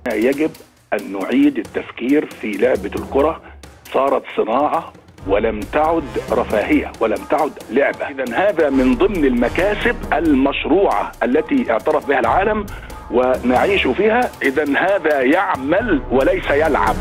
يجب أن نعيد التفكير في لعبة الكرة. صارت صناعة ولم تعد رفاهية ولم تعد لعبة. إذن هذا من ضمن المكاسب المشروعة التي اعترف بها العالم ونعيش فيها. إذن هذا يعمل وليس يلعب.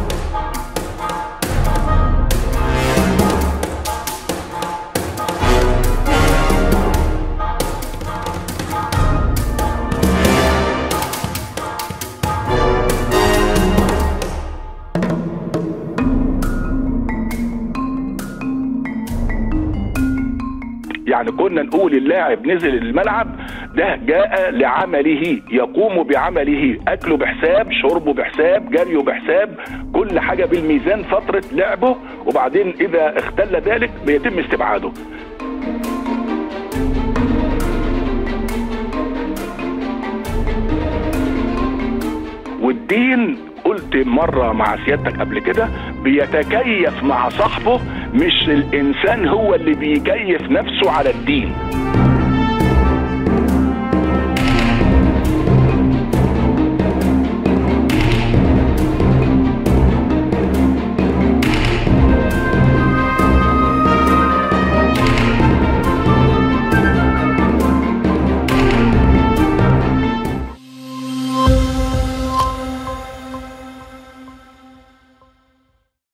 يعني كنا نقول اللاعب نزل الملعب ده جاء لعمله، يقوم بعمله، اكله بحساب، شربه بحساب، جريه بحساب، كل حاجه بالميزان فتره لعبه، وبعدين اذا اختل ذلك بيتم استبعاده. والدين قلت مرة مع سيادتك قبل كده بيتكيف مع صاحبه، مش الإنسان هو اللي بيكيف نفسه على الدين.